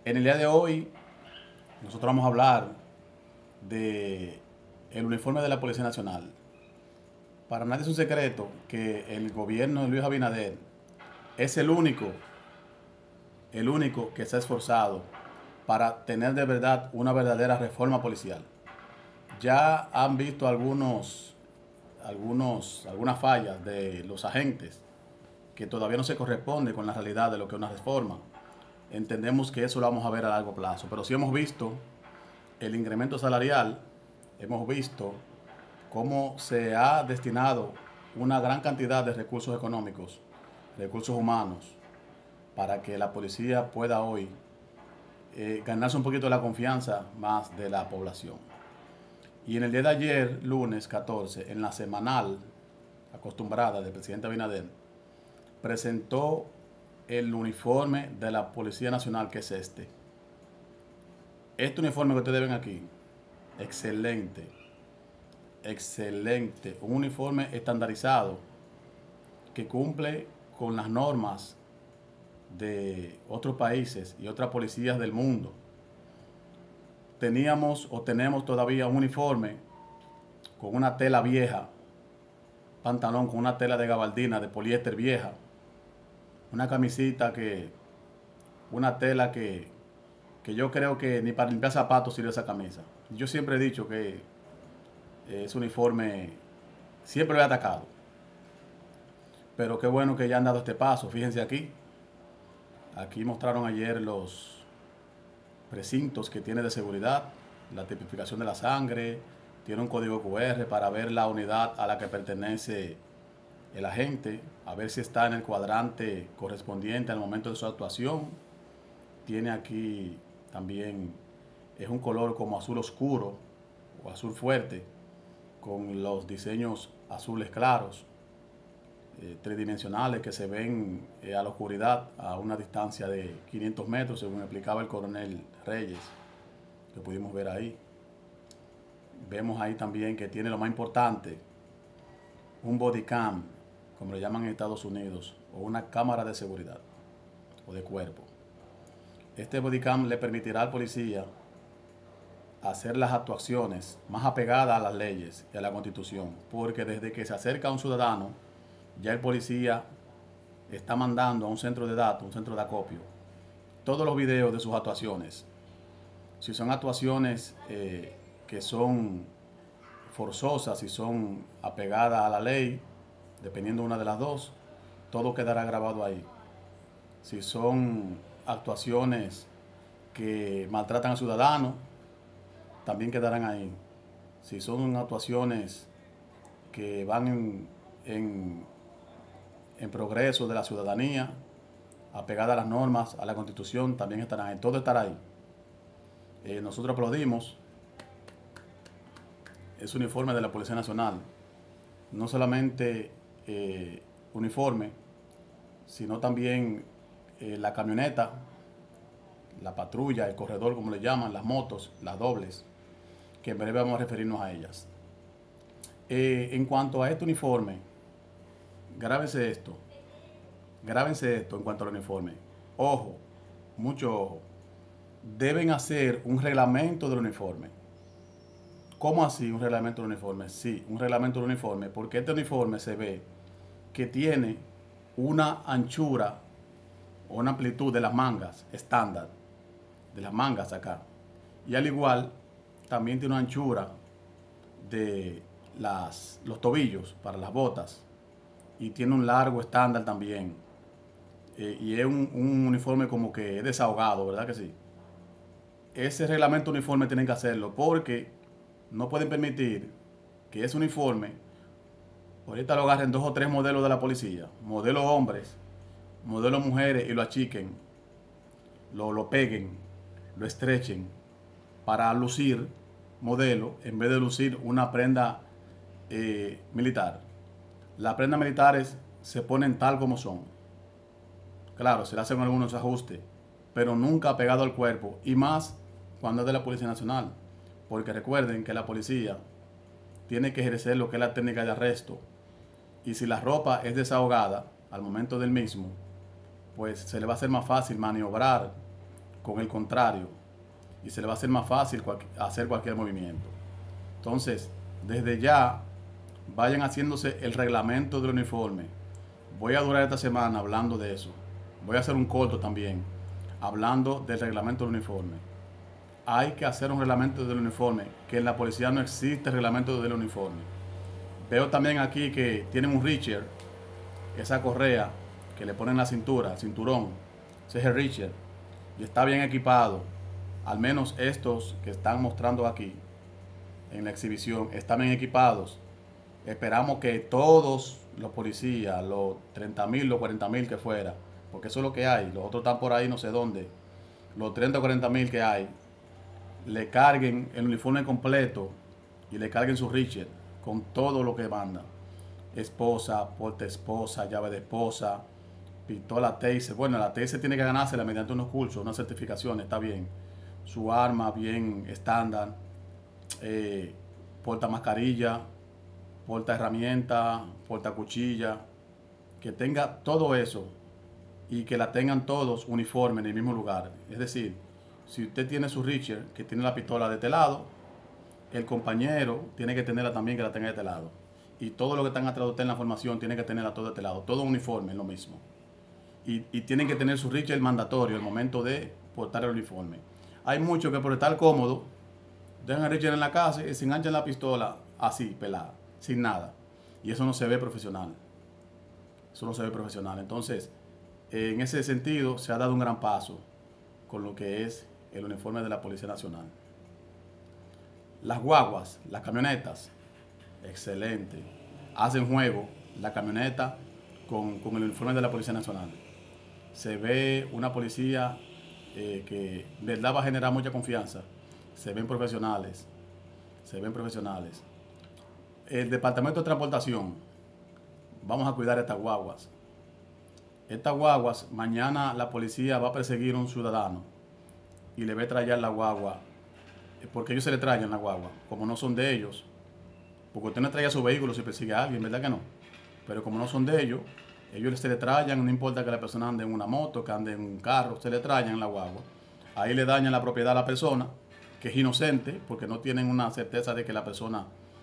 En el día de hoy, nosotros vamos a hablar de el uniforme de la Policía Nacional. Para nadie es un secreto que el gobierno de Luis Abinader es el único que se ha esforzado para tener de verdad una verdadera reforma policial. Ya han visto algunas fallas de los agentes que todavía no se corresponde con la realidad de lo que es una reforma. Entendemos que eso lo vamos a ver a largo plazo, pero sí hemos visto el incremento salarial, hemos visto cómo se ha destinado una gran cantidad de recursos económicos, recursos humanos, para que la policía pueda hoy ganarse un poquito de la confianza más de la población. Y en el día de ayer, lunes 14, en la semanal acostumbrada del presidente Abinader, presentó el uniforme de la Policía Nacional, que es este. Este uniforme que ustedes ven aquí, excelente, excelente. Un uniforme estandarizado que cumple con las normas de otros países y otras policías del mundo. Teníamos o tenemos todavía un uniforme con una tela vieja, pantalón con una tela de gabardina de poliéster vieja, una camisita una tela que yo creo que ni para limpiar zapatos sirve esa camisa. Yo siempre he dicho que ese uniforme siempre lo he atacado. Pero qué bueno que ya han dado este paso. Fíjense aquí. Aquí mostraron ayer los precintos que tiene de seguridad, la tipificación de la sangre, tiene un código QR para ver la unidad a la que pertenece el agente, a ver si está en el cuadrante correspondiente al momento de su actuación. Tiene aquí también, es un color como azul oscuro o azul fuerte, con los diseños azules claros, tridimensionales que se ven a la oscuridad a una distancia de 500 metros, según explicaba el coronel Reyes, que pudimos ver ahí. Vemos ahí también que tiene lo más importante, un body cam, como le llaman en Estados Unidos, o una cámara de seguridad o de cuerpo. Este body cam le permitirá al policía hacer las actuaciones más apegadas a las leyes y a la Constitución, porque desde que se acerca a un ciudadano, ya el policía está mandando a un centro de datos, un centro de acopio, todos los videos de sus actuaciones. Si son actuaciones que son forzosas, si son apegadas a la ley, dependiendo una de las dos, todo quedará grabado ahí. Si son actuaciones que maltratan al ciudadano, también quedarán ahí. Si son actuaciones que van en progreso de la ciudadanía, apegada a las normas, a la Constitución, también estarán ahí. Todo estará ahí. Nosotros aplaudimos ese uniforme de la Policía Nacional. No solamente uniforme, sino también la camioneta, la patrulla, el corredor, como le llaman, las motos, las dobles, que en breve vamos a referirnos a ellas. En cuanto a este uniforme, grábense esto. Grábense esto en cuanto al uniforme. Ojo, mucho ojo. Deben hacer un reglamento del uniforme. ¿Cómo así un reglamento del uniforme? Sí, un reglamento del uniforme, porque este uniforme se ve que tiene una anchura o una amplitud de las mangas estándar, de las mangas acá. Y al igual, también tiene una anchura de los tobillos para las botas. Y tiene un largo estándar también. Y es un uniforme como que es desahogado, ¿verdad que sí? Ese reglamento uniforme tienen que hacerlo porque no pueden permitir que ese uniforme, ahorita lo agarren 2 o 3 modelos de la policía, modelos hombres, modelos mujeres, y lo achiquen, lo peguen, lo estrechen para lucir modelo en vez de lucir una prenda militar. Las prendas militares se ponen tal como son. Claro, se le hacen algunos ajustes, pero nunca pegado al cuerpo, y más cuando es de la Policía Nacional, porque recuerden que la policía tiene que ejercer lo que es la técnica de arresto, y si la ropa es desahogada al momento del mismo, pues se le va a hacer más fácil maniobrar con el contrario y se le va a hacer más fácil hacer cualquier movimiento. Entonces, desde ya, vayan haciéndose el reglamento del uniforme. Voy a durar esta semana hablando de eso. Voy a hacer un corto también, hablando del reglamento del uniforme. Hay que hacer un reglamento del uniforme, que en la policía no existe reglamento del uniforme. Veo también aquí que tienen un Richard, esa correa que le ponen en la cintura, el cinturón, ese es el Richard, y está bien equipado. Al menos estos que están mostrando aquí en la exhibición están bien equipados. Esperamos que todos los policías, los 30.000, los 40.000 que fuera, porque eso es lo que hay, los otros están por ahí no sé dónde, los 30 o 40.000 que hay, le carguen el uniforme completo y le carguen su Richard con todo lo que manda. Esposa, porta esposa, llave de esposa, pistola taser. Bueno, la taser tiene que ganársela mediante unos cursos, unas certificaciones, está bien. Su arma bien estándar, porta mascarilla, porta herramienta, porta cuchilla, que tenga todo eso y que la tengan todos uniforme en el mismo lugar. Es decir, si usted tiene su Richard, que tiene la pistola de este lado, el compañero tiene que tenerla también, que la tenga de este lado. Y todo lo que están atrás de usted en la formación tiene que tenerla todo de este lado. Todo uniforme es lo mismo. Y tienen que tener su Richard mandatorio el momento de portar el uniforme. Hay muchos que por estar cómodo dejan el Richard en la casa y se enganchan la pistola así, pelada, sin nada. Y eso no se ve profesional. Eso no se ve profesional. Entonces, en ese sentido, se ha dado un gran paso con lo que es el uniforme de la Policía Nacional. Las guaguas, las camionetas, excelente. Hacen juego la camioneta con el uniforme de la Policía Nacional. Se ve una policía que en verdad va a generar mucha confianza. Se ven profesionales. Se ven profesionales. El Departamento de Transportación, vamos a cuidar estas guaguas. Estas guaguas, mañana la policía va a perseguir a un ciudadano y le va a traer la guagua, porque ellos se le traen la guagua, como no son de ellos. Porque usted no trae su vehículo si persigue a alguien, ¿verdad que no? Pero como no son de ellos se le traen, no importa que la persona ande en una moto, que ande en un carro, se le traen en la guagua. Ahí le dañan la propiedad a la persona, que es inocente, porque no tienen una certeza de que la persona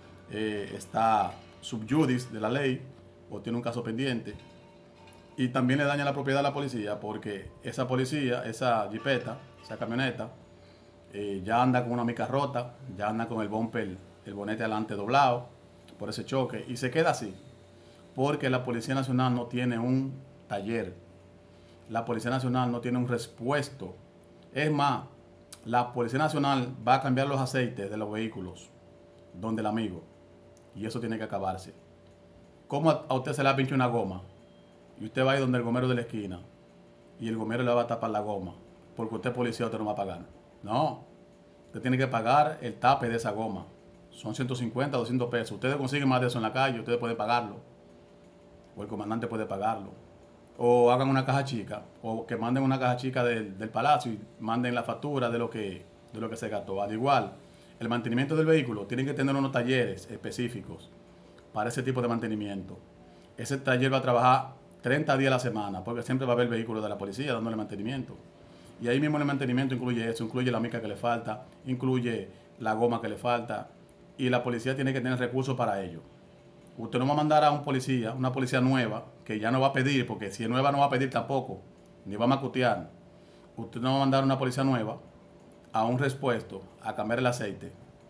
está sub judice de la ley o tiene un caso pendiente. Y también le daña la propiedad a la policía, porque esa policía, esa jipeta, esa camioneta, ya anda con una mica rota, ya anda con el bumper, el bonete adelante doblado por ese choque, y se queda así, porque la Policía Nacional no tiene un taller, la Policía Nacional no tiene un repuesto. Es más, la Policía Nacional va a cambiar los aceites de los vehículos, donde el amigo, y eso tiene que acabarse. ¿Cómo a usted se le ha pinchado una goma? Y usted va a ir donde el gomero de la esquina y el gomero le va a tapar la goma porque usted es policía, usted no va a pagar. No, usted tiene que pagar el tape de esa goma. Son 150, 200 pesos. Ustedes consiguen más de eso en la calle, ustedes pueden pagarlo. O el comandante puede pagarlo. O hagan una caja chica, o que manden una caja chica del palacio y manden la factura de lo que se gastó. Al igual, el mantenimiento del vehículo tiene que tener unos talleres específicos para ese tipo de mantenimiento. Ese taller va a trabajar 30 días a la semana, porque siempre va a haber vehículos de la policía dándole mantenimiento. Y ahí mismo el mantenimiento incluye eso, incluye la mica que le falta, incluye la goma que le falta, y la policía tiene que tener recursos para ello. Usted no va a mandar a un policía, una policía nueva, que ya no va a pedir, porque si es nueva no va a pedir tampoco, ni va a macutear. Usted no va a mandar a una policía nueva a un repuesto, a cambiar el aceite,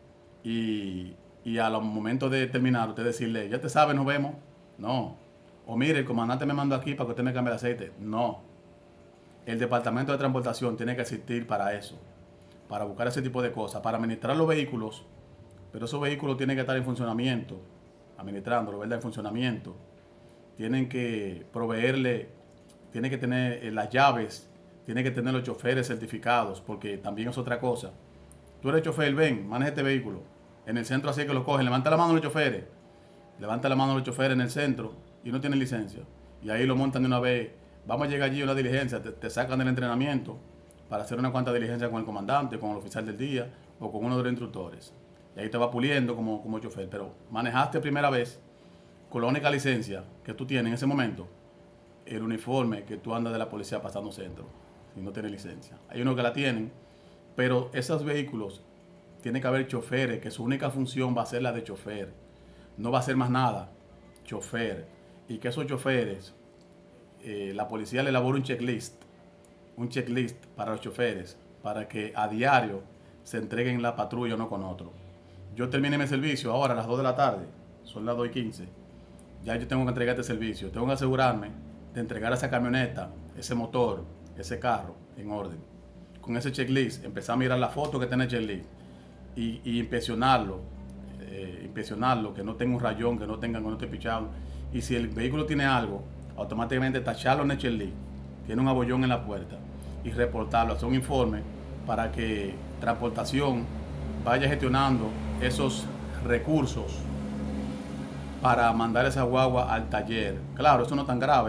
y a los momentos de terminar, usted decirle, ya te sabe, nos vemos. No. O mire, el comandante me mandó aquí para que usted me cambie el aceite. No. El Departamento de Transportación tiene que existir para eso, para buscar ese tipo de cosas, para administrar los vehículos, pero esos vehículos tienen que estar en funcionamiento, administrándolo, ¿verdad? En funcionamiento. Tienen que proveerle, tienen que tener las llaves, tienen que tener los choferes certificados, porque también es otra cosa. Tú eres chofer, ven, maneja este vehículo. En el centro así que lo cogen, levanta la mano los choferes. Levanta la mano los choferes en el centro y no tienen licencia. Y ahí lo montan de una vez. Vamos a llegar allí a una diligencia, te sacan del entrenamiento para hacer una cuanta diligencia con el comandante, con el oficial del día o con uno de los instructores. Y ahí te va puliendo como chofer. Pero manejaste primera vez con la única licencia que tú tienes en ese momento, el uniforme que tú andas de la policía pasando centro. y no tiene licencia. Hay unos que la tienen, pero esos vehículos tiene que haber choferes, que su única función va a ser la de chofer. No va a ser más nada, chofer. Y que esos choferes, la policía le elabora un checklist para los choferes, para que a diario se entreguen la patrulla uno con otro. Yo terminé mi servicio ahora a las 2 de la tarde, son las 2:15. Ya yo tengo que entregar este servicio. Tengo que asegurarme de entregar esa camioneta, ese motor, ese carro en orden. Con ese checklist, empezar a mirar la foto que tiene el checklist y inspeccionarlo, que no tenga un rayón, que no esté pichado. Y si el vehículo tiene algo, automáticamente tacharlo en el checklist, tiene un abollón en la puerta, y reportarlo, hacer un informe para que transportación vaya gestionando esos recursos para mandar esa guagua al taller. Claro, eso no es tan grave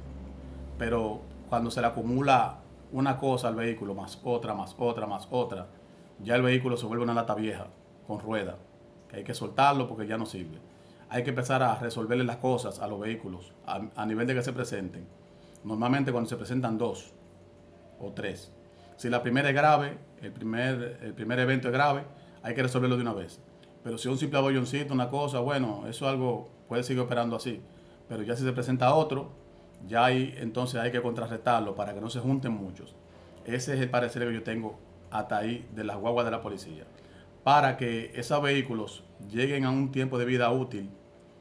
pero cuando se le acumula una cosa al vehículo, más otra, más otra, más otra, ya el vehículo se vuelve una lata vieja con rueda, que hay que soltarlo porque ya no sirve. Hay que empezar a resolverle las cosas a los vehículos a nivel de que se presenten. Normalmente cuando se presentan 2 o 3. Si la primera es grave, el primer evento es grave, hay que resolverlo de una vez. Pero si es un simple abolloncito, una cosa, bueno, eso algo puede seguir operando así. Pero ya si se presenta otro, ya ahí entonces hay que contrarrestarlo para que no se junten muchos. Ese es el parecer que yo tengo hasta ahí de las guaguas de la policía. Para que esos vehículos lleguen a un tiempo de vida útil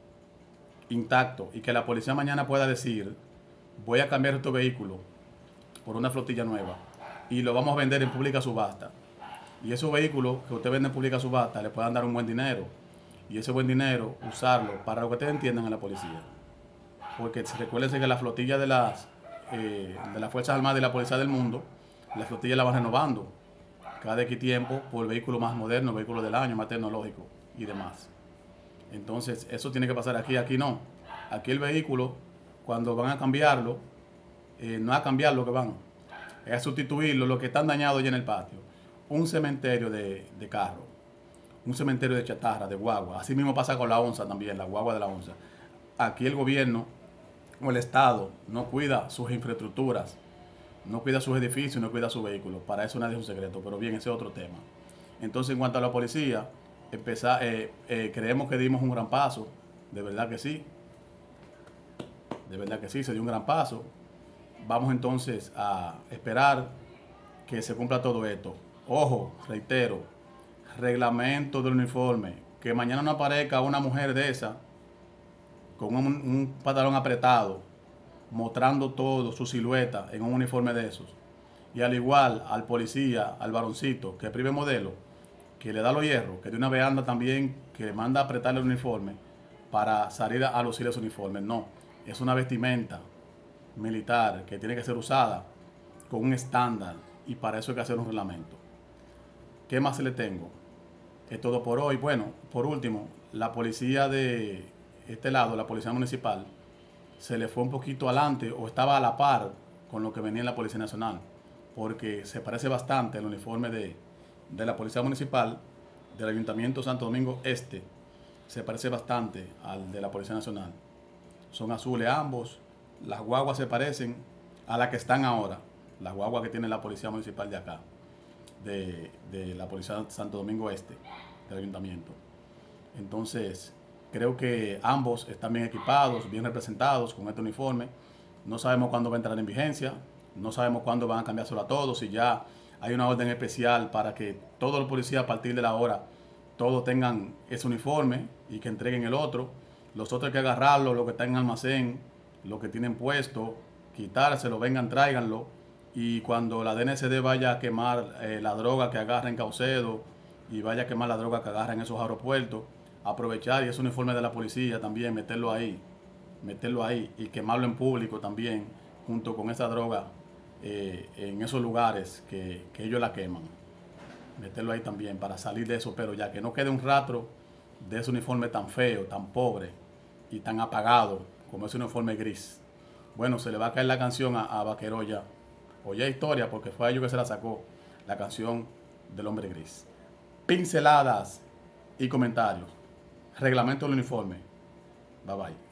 intacto y que la policía mañana pueda decir, voy a cambiar este vehículo por una flotilla nueva y lo vamos a vender en pública subasta. Y esos vehículos que usted vende en pública subasta le puedan dar un buen dinero. Y ese buen dinero usarlo para lo que ustedes entiendan en la policía. Porque recuérdense que la flotilla de las Fuerzas Armadas y la Policía del Mundo, la flotilla la van renovando cada X tiempo por vehículos más modernos, vehículos del año, más tecnológicos y demás. Entonces, eso tiene que pasar aquí. Aquí no. Aquí el vehículo, cuando van a cambiarlo, no a cambiar lo que van, es a sustituirlo, lo que están dañados ya en el patio. Un cementerio de carro, un cementerio de chatarra, de guagua. Así mismo pasa con la onza también, la guagua de la onza. Aquí el gobierno o el Estado no cuida sus infraestructuras, no cuida sus edificios, no cuida sus vehículos. Para eso nadie es un secreto, pero bien, ese es otro tema. Entonces, en cuanto a la policía, creemos que dimos un gran paso, de verdad que sí. De verdad que sí, se dio un gran paso. Vamos entonces a esperar que se cumpla todo esto. Ojo, reitero, reglamento del uniforme. Que mañana no aparezca una mujer de esa con un pantalón apretado, mostrando todo, su silueta en un uniforme de esos. Y al igual al policía, al varoncito, que prive modelo, que le da los hierros, que de una vez anda también, que le manda a apretarle el uniforme para salir a lucir ese uniforme. No, es una vestimenta militar que tiene que ser usada con un estándar y para eso hay que hacer un reglamento. ¿Qué más le tengo? Es todo por hoy. Bueno, por último, la policía de este lado, la policía municipal, se le fue un poquito adelante o estaba a la par con lo que venía en la Policía Nacional, porque se parece bastante el uniforme de la Policía Municipal del Ayuntamiento Santo Domingo Este, se parece bastante al de la Policía Nacional. Son azules ambos, las guaguas se parecen a las que están ahora, las guaguas que tiene la Policía Municipal de acá, de la Policía Santo Domingo Este, del Ayuntamiento. Entonces, creo que ambos están bien equipados, bien representados con este uniforme. No sabemos cuándo va a entrar en vigencia, no sabemos cuándo van a cambiárselo a todos, si ya hay una orden especial para que todos los policías a partir de la hora todos tengan ese uniforme y que entreguen el otro. Los otros hay que agarrarlo, lo que está en almacén, lo que tienen puesto, quitárselo, vengan, tráiganlo. Y cuando la DNCD vaya a quemar la droga que agarra en Caucedo y vaya a quemar la droga que agarra en esos aeropuertos, aprovechar y ese uniforme de la policía también, meterlo ahí y quemarlo en público también, junto con esa droga en esos lugares que ellos la queman. Meterlo ahí también para salir de eso, pero ya que no quede un rastro de ese uniforme tan feo, tan pobre y tan apagado como ese uniforme gris. Bueno, se le va a caer la canción a Vaquero ya. Oye, historia, porque fue a ellos que se la sacó, la canción del hombre gris. Pinceladas y comentarios. Reglamento del uniforme. Bye bye.